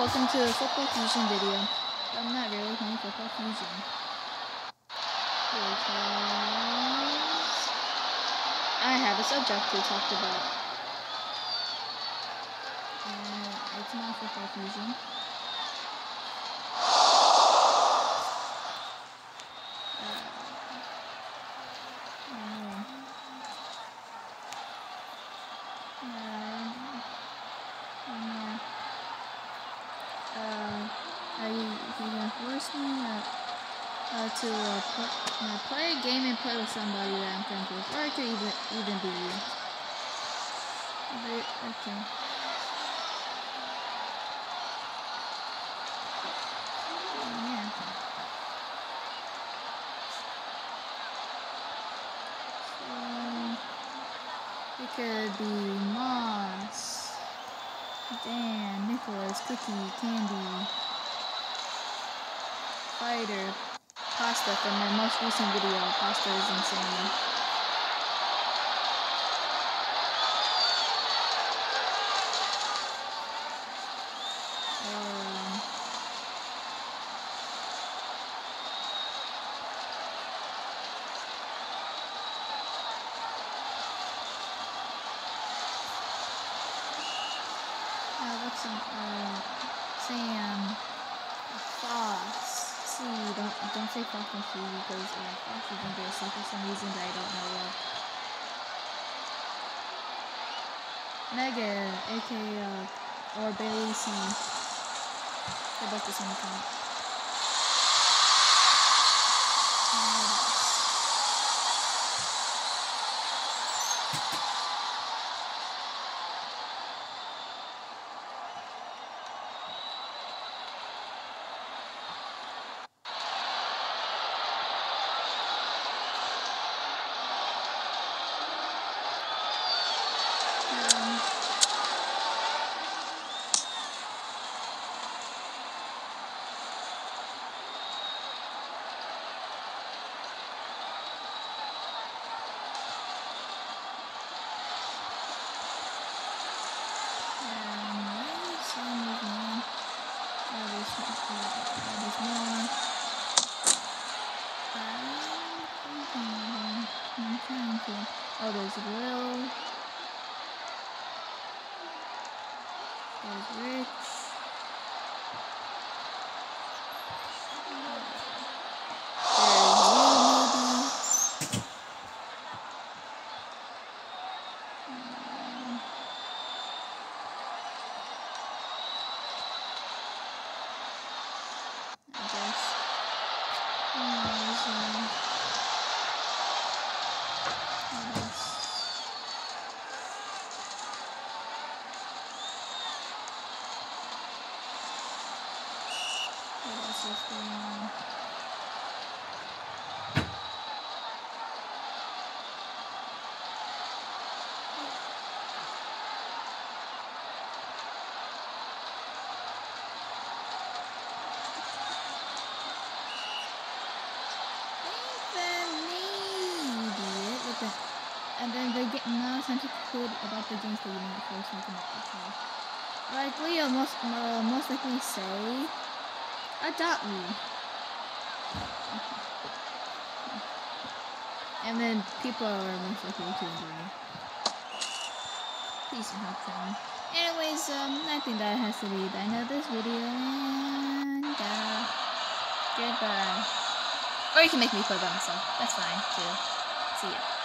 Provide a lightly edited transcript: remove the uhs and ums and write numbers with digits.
welcome to a Football Fusion video. I'm not really playing Football Fusion. Because I have a subject to talk about. And it's not Football Fusion. To play a game and play with somebody that I'm friends with, or it could even be you. Okay. Yeah. So it could be Moss, Dan, Nicholas, Cookie, Candy, Fighter, Pasta from my most recent video. Pasta is insane. What's some Sam, Foss. See, don't say Fox and Free because Fox is embarrassing for some reason that I don't know of. Mega, aka or Bailey C. They're both the same account. Oh, there's Will. There's Rich. And then they get now time to code about the games that you made first and like Leo most likely say, adopt me. And then people are most likely to agree. Please help them. Anyways, I think that has to be the end of this video, and goodbye. Or you can make me play by myself. That's fine too. See ya.